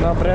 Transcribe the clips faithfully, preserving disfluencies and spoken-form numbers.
dobry.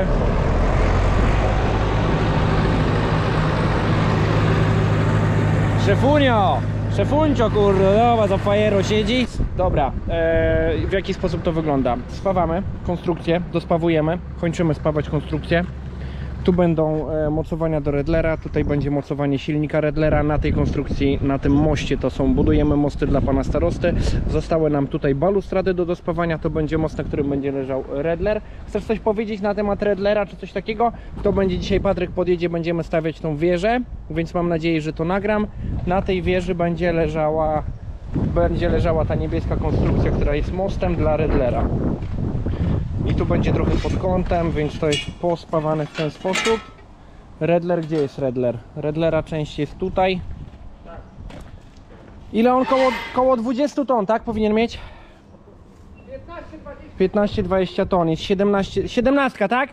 Szefunio! Szefuncio, kurde, dobra, za fajero siedzi. Dobra, e, w jaki sposób to wygląda? Spawamy konstrukcję, dospawujemy, kończymy spawać konstrukcję. Tu będą e, mocowania do Redlera, tutaj będzie mocowanie silnika Redlera. Na tej konstrukcji, na tym moście to są, budujemy mosty dla pana starosty. Zostały nam tutaj balustrady do dospawania, to będzie most, na którym będzie leżał Redler. Chcesz coś powiedzieć na temat Redlera, czy coś takiego? To będzie dzisiaj, Patryk podjedzie, będziemy stawiać tą wieżę, więc mam nadzieję, że to nagram. Na tej wieży będzie leżała, będzie leżała ta niebieska konstrukcja, która jest mostem dla Redlera. I tu będzie trochę pod kątem, więc to jest pospawane w ten sposób. Redler, gdzie jest Redler? Redlera część jest tutaj. Ile on? Koło, koło dwudziestu ton, tak? Powinien mieć? piętnaście dwadzieścia ton, jest siedemnaście, siedemnaście, tak?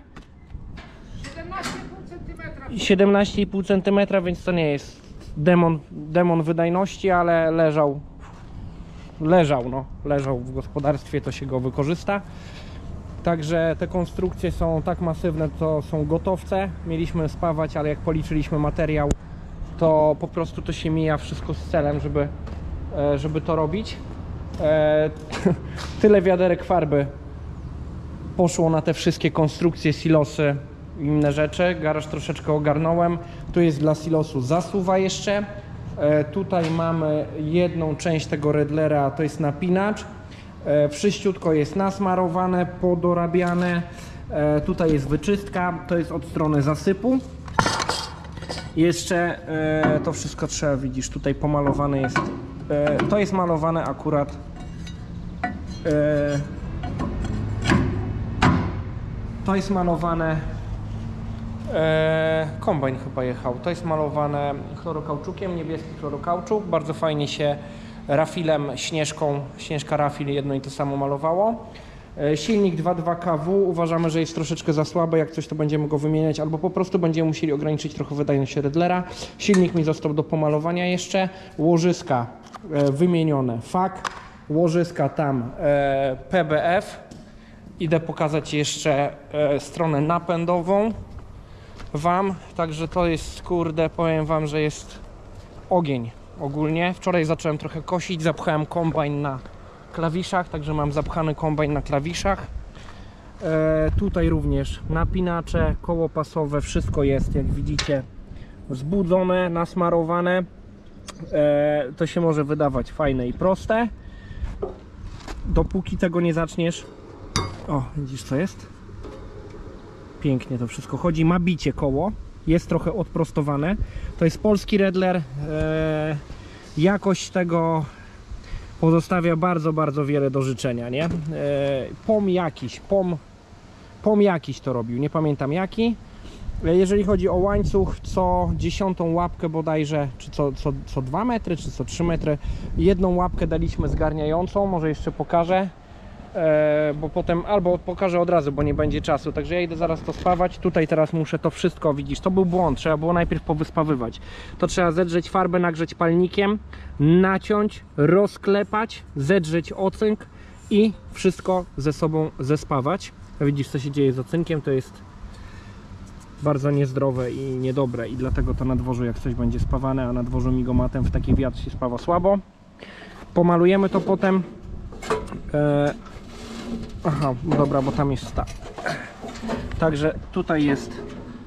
siedemnaście i pół centymetra, więc to nie jest demon, demon wydajności, ale leżał, leżał, no, leżał w gospodarstwie, to się go wykorzysta. Także te konstrukcje są tak masywne, to są gotowce. Mieliśmy spawać, ale jak policzyliśmy materiał, to po prostu to się mija wszystko z celem, żeby, żeby to robić. Tyle wiaderek farby poszło na te wszystkie konstrukcje, silosy i inne rzeczy. Garaż troszeczkę ogarnąłem. Tu jest dla silosu zasuwa jeszcze. Tutaj mamy jedną część tego Redlera, to jest napinacz. Wszyściutko jest nasmarowane, podorabiane. Tutaj jest wyczystka, to jest od strony zasypu. Jeszcze to wszystko trzeba, widzisz, tutaj pomalowane jest. To jest malowane akurat. To jest malowane. Kombajn chyba jechał. To jest malowane chlorokauczukiem, niebieski chlorokauczuk. Bardzo fajnie się rafilem, śnieżką, śnieżka rafil jedno i to samo malowało. Silnik dwa przecinek dwa K W uważamy, że jest troszeczkę za słaby, jak coś to będziemy go wymieniać, albo po prostu będziemy musieli ograniczyć trochę wydajność Redlera. Silnik mi został do pomalowania jeszcze. Łożyska wymienione F A K, łożyska tam P B F. Idę pokazać jeszcze stronę napędową wam, także to jest, kurde, powiem wam, że jest ogień. Ogólnie wczoraj zacząłem trochę kosić, zapchałem kombajn na klawiszach, także mam zapchany kombajn na klawiszach. E, tutaj również napinacze, koło pasowe, wszystko jest, jak widzicie, zbudzone, nasmarowane. E, to się może wydawać fajne i proste, dopóki tego nie zaczniesz. O, widzisz co jest? Pięknie to wszystko chodzi, ma bicie koło. Jest trochę odprostowane. To jest polski Redler. Eee, jakość tego pozostawia bardzo, bardzo wiele do życzenia, nie? Eee, pom jakiś, pom, pom jakiś to robił, nie pamiętam jaki. Jeżeli chodzi o łańcuch, co dziesiątą łapkę bodajże, czy co, co, co dwa metry, czy co trzy metry, jedną łapkę daliśmy zgarniającą, może jeszcze pokażę. E, bo potem albo pokażę od razu, bo nie będzie czasu, także ja idę zaraz to spawać. Tutaj teraz muszę to wszystko, widzisz, to był błąd, trzeba było najpierw powyspawywać. To trzeba zedrzeć farbę, nagrzeć palnikiem, naciąć, rozklepać, zedrzeć ocynk i wszystko ze sobą zespawać. Widzisz, co się dzieje z ocynkiem, to jest bardzo niezdrowe i niedobre i dlatego to na dworzu, jak coś będzie spawane, a na dworzu migomatem w taki wiatr się spawa słabo. Pomalujemy to potem. e, Aha, dobra, bo tam jest staw. Także tutaj jest.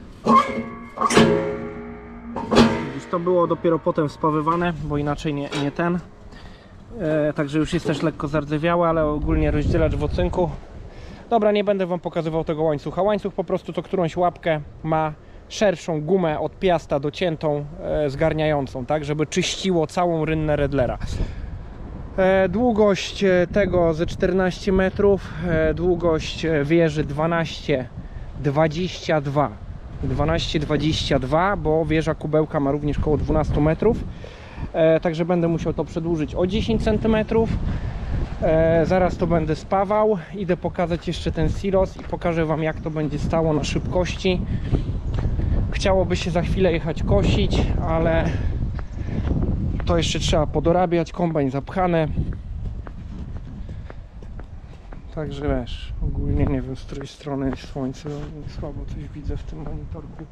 Widzisz, to było dopiero potem spawywane, bo inaczej nie, nie ten. E, także już jest też lekko zardzewiałe, ale ogólnie rozdzielacz w ocynku. Dobra, nie będę wam pokazywał tego łańcucha. Łańcuch po prostu to którąś łapkę ma szerszą gumę od piasta dociętą, e, zgarniającą, tak, żeby czyściło całą rynnę Redlera. E, długość tego ze czternaście metrów, e, długość wieży dwanaście dwadzieścia dwa, dwanaście dwadzieścia dwa, bo wieża kubełka ma również około dwanaście metrów, e, także będę musiał to przedłużyć o dziesięć centymetrów. E, zaraz to będę spawał, idę pokazać jeszcze ten silos i pokażę wam, jak to będzie stało na szybkości. Chciałoby się za chwilę jechać kosić, ale to jeszcze trzeba podorabiać, kombajn zapchany. Także wiesz, ogólnie nie wiem, z której strony jest słońce, słabo coś widzę w tym monitorku.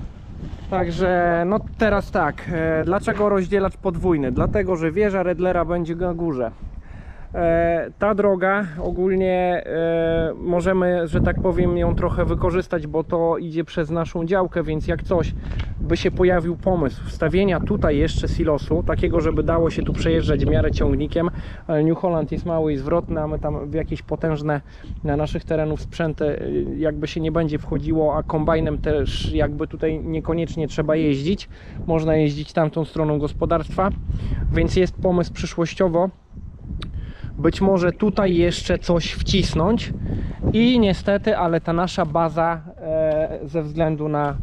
Także no teraz tak, e, dlaczego rozdzielacz podwójny? Dlatego, że wieża Redlera będzie na górze. E, ta droga ogólnie e, możemy, że tak powiem, ją trochę wykorzystać, bo to idzie przez naszą działkę, więc jak coś by się pojawił pomysł wstawienia tutaj jeszcze silosu, takiego, żeby dało się tu przejeżdżać w miarę ciągnikiem, ale New Holland jest mały i zwrotny, a my tam w jakieś potężne na naszych terenów sprzęty jakby się nie będzie wchodziło, a kombajnem też jakby tutaj niekoniecznie trzeba jeździć, można jeździć tamtą stroną gospodarstwa, więc jest pomysł przyszłościowo być może tutaj jeszcze coś wcisnąć i niestety, ale ta nasza baza e, ze względu na,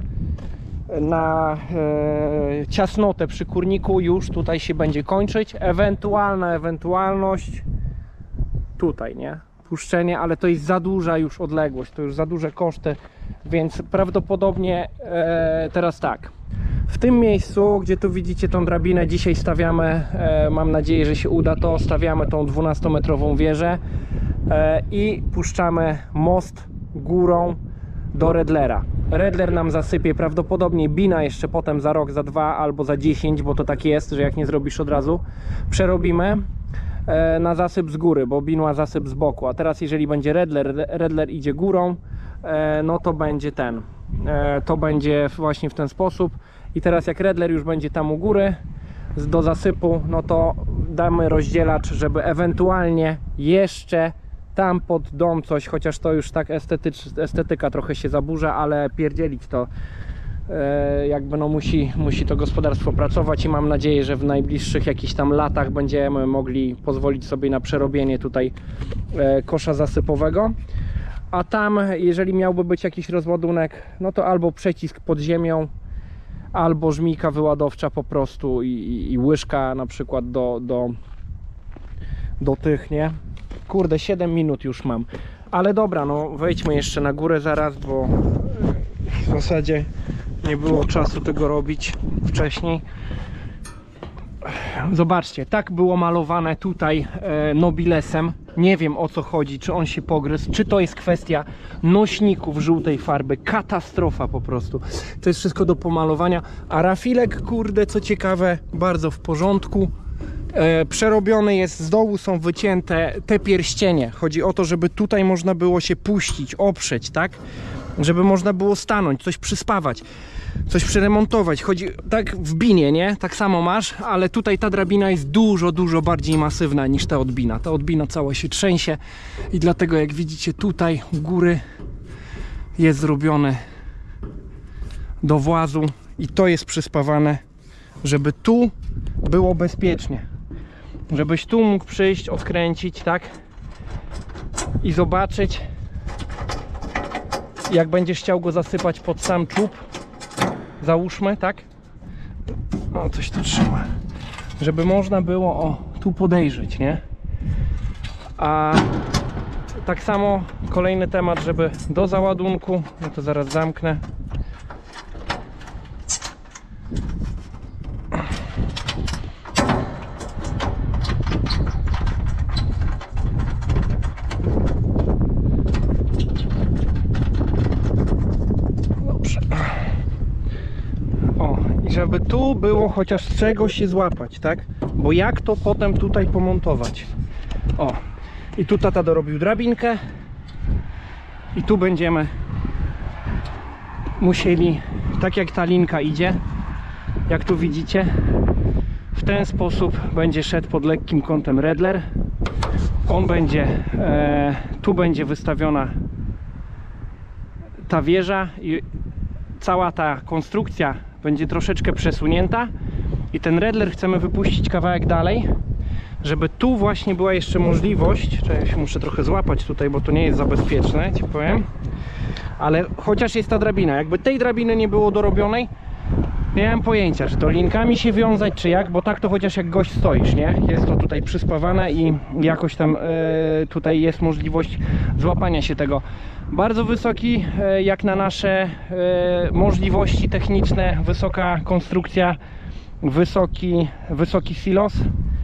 na e, ciasnotę przy kurniku już tutaj się będzie kończyć. Ewentualna ewentualność tutaj, nie? Puszczenie, ale to jest za duża już odległość, to już za duże koszty, więc prawdopodobnie e, teraz tak. W tym miejscu, gdzie tu widzicie tą drabinę, dzisiaj stawiamy, e, mam nadzieję, że się uda to, stawiamy tą dwunastometrową wieżę e, i puszczamy most górą do Redlera. Redler nam zasypie prawdopodobnie bina jeszcze potem za rok, za dwa albo za dziesięć, bo to tak jest, że jak nie zrobisz od razu, przerobimy e, na zasyp z góry, bo binła zasyp z boku. A teraz jeżeli będzie Redler, Redler idzie górą, e, no to będzie ten, e, to będzie właśnie w ten sposób. I teraz jak Redler już będzie tam u góry do zasypu, no to damy rozdzielacz, żeby ewentualnie jeszcze tam pod dom coś, chociaż to już tak estetycz, estetyka trochę się zaburza, ale pierdzielić to e, jakby no musi, musi to gospodarstwo pracować i mam nadzieję, że w najbliższych jakichś tam latach będziemy mogli pozwolić sobie na przerobienie tutaj e, kosza zasypowego. A tam, jeżeli miałby być jakiś rozładunek, no to albo przecisk pod ziemią, albo żmijka wyładowcza po prostu i, i, i łyżka na przykład do, do, do tych, nie? Kurde, siedem minut już mam. Ale dobra, no wejdźmy jeszcze na górę zaraz, bo w zasadzie nie było czasu tego robić wcześniej. Zobaczcie, tak było malowane tutaj e, nobilesem. Nie wiem, o co chodzi, czy on się pogryzł, czy to jest kwestia nośników żółtej farby. Katastrofa po prostu. To jest wszystko do pomalowania. A rafilek, kurde, co ciekawe, bardzo w porządku. E, przerobiony jest, z dołu są wycięte te pierścienie. Chodzi o to, żeby tutaj można było się puścić, oprzeć, tak? Żeby można było stanąć, coś przyspawać, coś przeremontować. Chodzi tak w binie, nie? Tak samo masz, ale tutaj ta drabina jest dużo, dużo bardziej masywna niż ta odbina. Ta odbina cała się trzęsie i dlatego jak widzicie tutaj u góry jest zrobiony do włazu i to jest przyspawane, żeby tu było bezpiecznie. Żebyś tu mógł przyjść, odkręcić, tak? I zobaczyć, jak będziesz chciał go zasypać pod sam czub, załóżmy, tak? O, coś tu trzyma. Żeby można było, o, tu podejrzeć, nie? A tak samo kolejny temat, żeby do załadunku, no to zaraz zamknę. Żeby tu było chociaż z czego się złapać, tak? Bo jak to potem tutaj pomontować? O, i tu tata dorobił drabinkę i tu będziemy musieli, tak jak ta linka idzie, jak tu widzicie, w ten sposób będzie szedł pod lekkim kątem Redler. On będzie, e, tu będzie wystawiona ta wieża i cała ta konstrukcja będzie troszeczkę przesunięta i ten Redler chcemy wypuścić kawałek dalej, żeby tu właśnie była jeszcze możliwość, czy ja się muszę trochę złapać tutaj, bo to nie jest za bezpieczne, ci powiem, ale chociaż jest ta drabina, jakby tej drabiny nie było dorobionej, nie mam pojęcia, czy to linkami się wiązać, czy jak, bo tak to chociaż jak gość stoisz, nie? Jest to tutaj przyspawane i jakoś tam e, tutaj jest możliwość złapania się tego. Bardzo wysoki, e, jak na nasze e, możliwości techniczne, wysoka konstrukcja, wysoki, wysoki silos.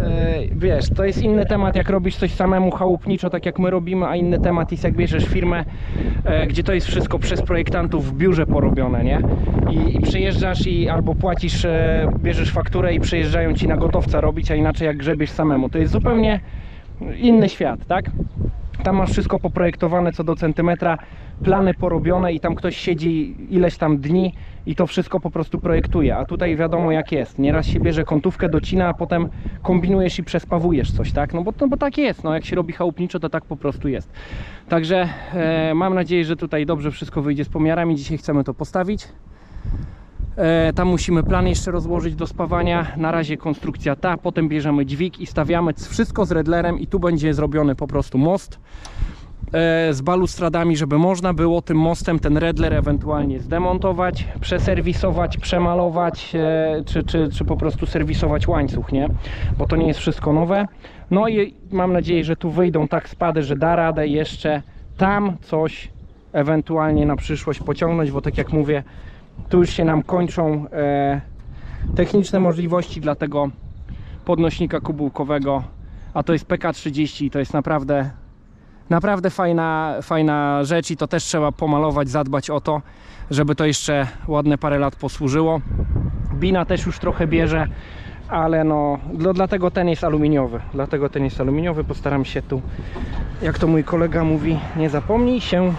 wiesz, to jest inny temat, jak robisz coś samemu chałupniczo, tak jak my robimy, a inny temat jest, jak bierzesz firmę, gdzie to jest wszystko przez projektantów w biurze porobione, nie? I, i przyjeżdżasz i albo płacisz, bierzesz fakturę i przyjeżdżają ci na gotowca robić, a inaczej jak grzebiesz samemu. To jest zupełnie inny świat, tak? Tam masz wszystko poprojektowane co do centymetra, plany porobione i tam ktoś siedzi ileś tam dni i to wszystko po prostu projektuje, a tutaj wiadomo jak jest, nieraz się bierze kątówkę, docina, a potem kombinujesz i przespawujesz coś, tak? No bo, no bo tak jest, no jak się robi chałupniczo, to tak po prostu jest. Także e, mam nadzieję, że tutaj dobrze wszystko wyjdzie z pomiarami, dzisiaj chcemy to postawić. E, tam musimy plan jeszcze rozłożyć do spawania, na razie konstrukcja ta, potem bierzemy dźwig i stawiamy wszystko z redlerem i tu będzie zrobiony po prostu most z balustradami, żeby można było tym mostem ten redler ewentualnie zdemontować, przeserwisować, przemalować, czy, czy, czy po prostu serwisować łańcuch, nie? Bo to nie jest wszystko nowe. No i mam nadzieję, że tu wyjdą tak spady, że da radę jeszcze tam coś ewentualnie na przyszłość pociągnąć, bo tak jak mówię, tu już się nam kończą e, techniczne możliwości dla tego podnośnika kubełkowego, a to jest P K trzydzieści i to jest naprawdę Naprawdę fajna, fajna rzecz i to też trzeba pomalować, zadbać o to, żeby to jeszcze ładne parę lat posłużyło. Bina też już trochę bierze, ale no dla, dlatego ten jest aluminiowy. Dlatego ten jest aluminiowy. Postaram się tu, jak to mój kolega mówi, nie zapomnij się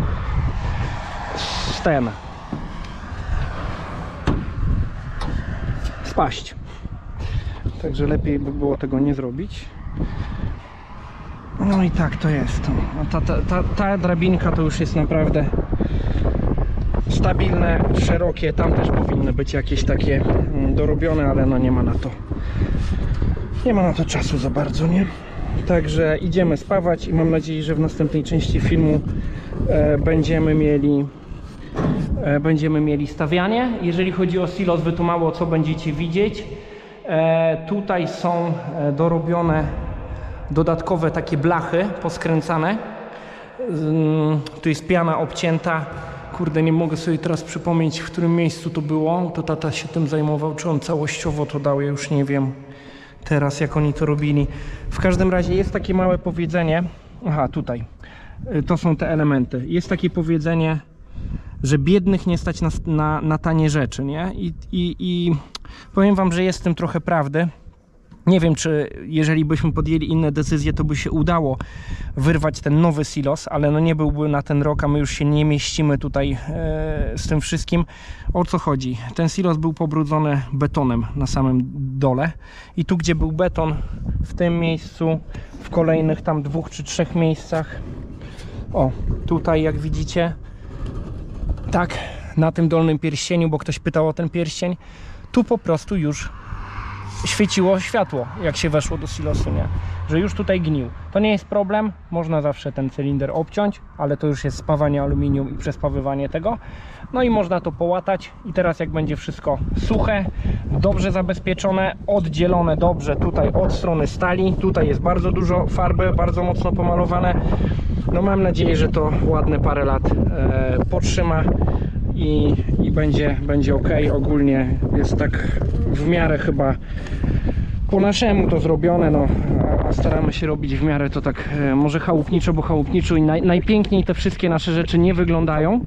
z ten spaść. Także lepiej by było tego nie zrobić. No i tak to jest. Ta, ta, ta, ta drabinka to już jest naprawdę stabilne, szerokie. Tam też powinny być jakieś takie dorobione, ale no nie ma na to nie ma na to czasu za bardzo, nie? Także idziemy spawać i mam nadzieję, że w następnej części filmu e, będziemy mieli e, będziemy mieli stawianie. Jeżeli chodzi o silos, wy tu mało co będziecie widzieć. E, tutaj są e, dorobione dodatkowe takie blachy poskręcane. Tu jest piana obcięta. Kurde, nie mogę sobie teraz przypomnieć, w którym miejscu to było. To tata się tym zajmował, czy on całościowo to dał, ja już nie wiem teraz, jak oni to robili. W każdym razie jest takie małe powiedzenie. Aha, tutaj. To są te elementy. Jest takie powiedzenie, że biednych nie stać na, na, na tanie rzeczy, nie? I, i, i powiem wam, że jest w tym trochę prawdy. Nie wiem, czy jeżeli byśmy podjęli inne decyzje, to by się udało wyrwać ten nowy silos, ale no nie byłby na ten rok, a my już się nie mieścimy tutaj e, z tym wszystkim. O co chodzi? Ten silos był pobrudzony betonem na samym dole i tu, gdzie był beton, w tym miejscu, w kolejnych tam dwóch czy trzech miejscach, o, tutaj jak widzicie, tak, na tym dolnym pierścieniu, bo ktoś pytał o ten pierścień, tu po prostu już świeciło światło, jak się weszło do silosu, nie? Że już tutaj gnił. To nie jest problem, można zawsze ten cylinder obciąć, ale to już jest spawanie aluminium i przespawywanie tego. No i można to połatać i teraz jak będzie wszystko suche, dobrze zabezpieczone, oddzielone dobrze tutaj od strony stali, tutaj jest bardzo dużo farby, bardzo mocno pomalowane. No mam nadzieję, że to ładne parę lat e, potrzyma i, i będzie, będzie ok. Ogólnie jest tak w miarę chyba po naszemu to zrobione, no a staramy się robić w miarę to tak e, może chałupniczo, bo chałupniczo i naj, najpiękniej te wszystkie nasze rzeczy nie wyglądają,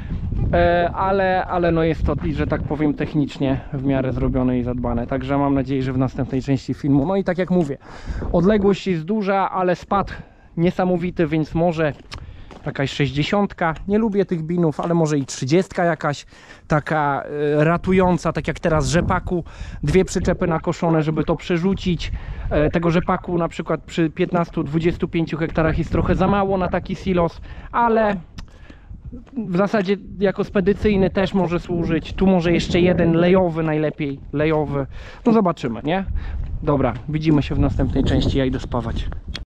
e, ale, ale no jest to, że tak powiem, technicznie w miarę zrobione i zadbane, także mam nadzieję, że w następnej części filmu, no i tak jak mówię, odległość jest duża, ale spad niesamowity, więc może jakaś sześćdziesiątka, nie lubię tych binów, ale może i trzydziestka jakaś, taka e, ratująca, tak jak teraz rzepaku, dwie przyczepy nakoszone, żeby to przerzucić. E, tego rzepaku na przykład przy piętnastu do dwudziestu pięciu hektarach jest trochę za mało na taki silos, ale w zasadzie jako spedycyjny też może służyć. Tu może jeszcze jeden lejowy, najlepiej lejowy, no zobaczymy, nie? Dobra, widzimy się w następnej części, ja idę spawać.